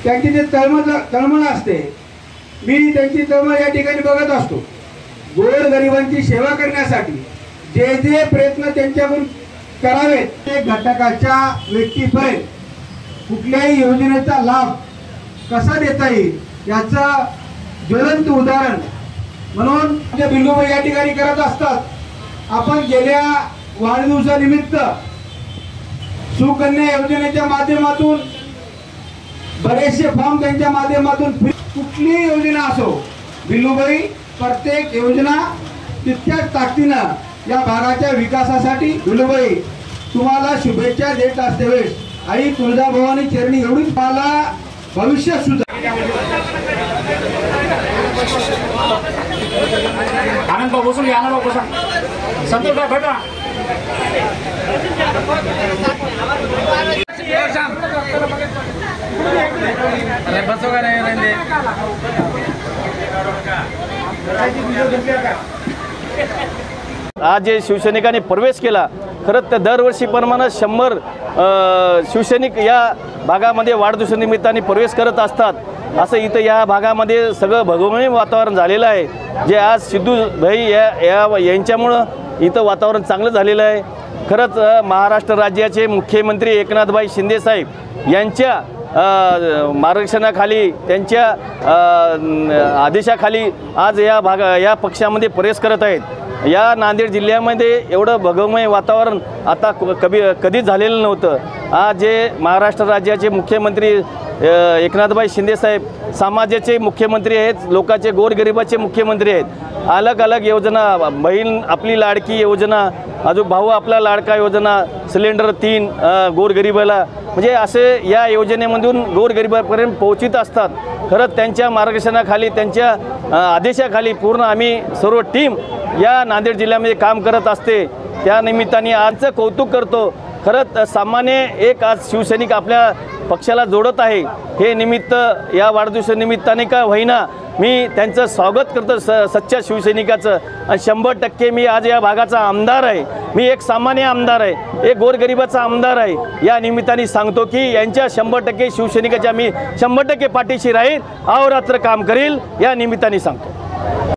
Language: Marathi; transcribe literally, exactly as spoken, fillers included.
त्यांची जे तळमळ तळमळ असते, मी त्यांची तळमळ या ठिकाणी बघत असतो। गोरगरिबांची सेवा करण्यासाठी जे जे प्रयत्न त्यांच्याकडून करावेत ते घटकाच्या व्यक्तीपर्यंत कुठल्याही योजनेचा लाभ कसा देता येईल याचा ज्वलंत उदाहरण म्हणून जे बिल्लूभाई या ठिकाणी करत असतात। आपण गेल्या वाढदिवसानिमित्त सुकन्या योजनेच्या माध्यमातून बरेचसे फॉर्म त्यांच्या माध्यमातून कुठली योजना असो, बिल्लूभाई प्रत्येक योजना तितक्याच ताकदीनं या भागाच्या विकासासाठी बिल्लूभाई तुम्हाला शुभेच्छा देत असते वेळेस आई तुळजाभवानी चरणी एवढीच मला भविष्य सुद्धा आनंद भाऊ बसून आनंद भाऊ बसून संतोष भाई भेटा बसो का नाही रंदे आज जे शिवसैनिकांनी प्रवेश केला, खरंच तर दरवर्षीप्रमाणे शंभर शिवसैनिक या भागामध्ये वाढदिवसानिमित्ताने प्रवेश करत असतात। असं इथं या भागामध्ये सगळं भगवमय वातावरण झालेलं आहे, जे आज सिद्धू भाई या या यांच्यामुळं इथं वातावरण चांगलं झालेलं आहे। खरंच महाराष्ट्र राज्याचे मुख्यमंत्री एकनाथभाई शिंदे साहेब यांच्या मार्गदर्शनाखाली त्यांच्या आदेशाखाली आज या भागा या पक्षामध्ये प्रवेश करत आहेत। या नांदेड जिल्ह्यामध्ये एवढं भगवमय वातावरण आता कधी कधीच झालेलं नव्हतं। आज जे महाराष्ट्र राज्याचे मुख्यमंत्री एकनाथभाई शिंदे साहेब समाजाचे मुख्यमंत्री आहेत, लोकांचे गोरगरिबाचे मुख्यमंत्री आहेत। अलग अलग योजना, बहीण आपली लाडकी योजना, अजून भाऊ आपला लाडका योजना, सिलेंडर तीन गोरगरिबाला, म्हणजे असे या योजनेमधून गोरगरिबापर्यंत पोहोचित असतात। खरंच त्यांच्या मार्गदर्शनाखाली त्यांच्या आदेशाखाली पूर्ण आम्ही सर्व टीम या नांदेड जिल्ह्यामध्ये काम करत असते। त्या निमित्ताने आजचं कौतुक करतो। खरंच सामान्य एक आज शिवसैनिक आपल्या पक्षाला जोडत आहे, हे निमित्त या वाढदिवसानिमित्ताने का होईना मी त्यांचं स्वागत करतो स सच्च्या शिवसैनिकाचं। आणि शंभर टक्के मी आज या भागाचा आमदार आहे, मी एक सामान्य आमदार आहे, एक गोरगरिबाचा आमदार आहे। या निमित्ताने सांगतो की यांच्या शंभर टक्के शिवसैनिकाच्या मी शंभर टक्के पाठीशी राहील, अहोरात्र काम करील, या निमित्ताने सांगतो।